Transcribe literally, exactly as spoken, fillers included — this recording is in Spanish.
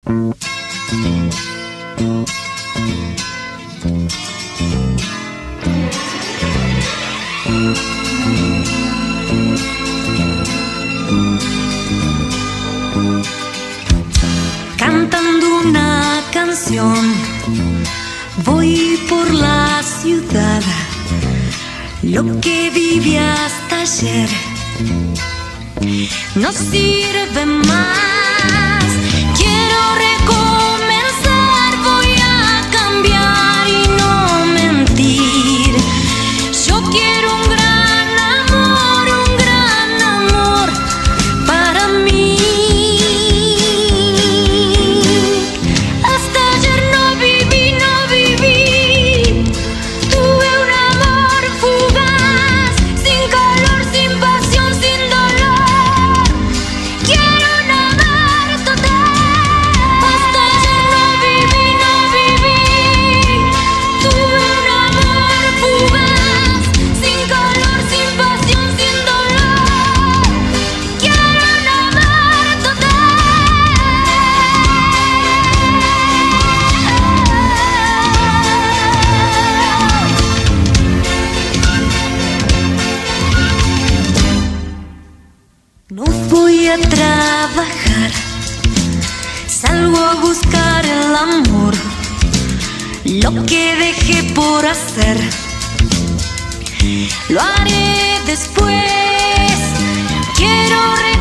Cantando una canción, voy por la ciudad. Lo que viví hasta ayer no sirve más. Quiero recomenzar, voy a cambiar y no mentir. Yo quiero un gran amor, un gran amor para mí. Hasta ayer no viví, no viví. Tuve un amor fugaz, sin calor, sin pasión, sin dolor. Quiero un amor total. Hasta ayer no viví, no viví. Tuve un amor fugaz, sin calor, sin pasión, sin dolor. Quiero un amor total. No voy a trabajar, salgo a buscar el amor, lo que dejé por hacer, lo haré después. Quiero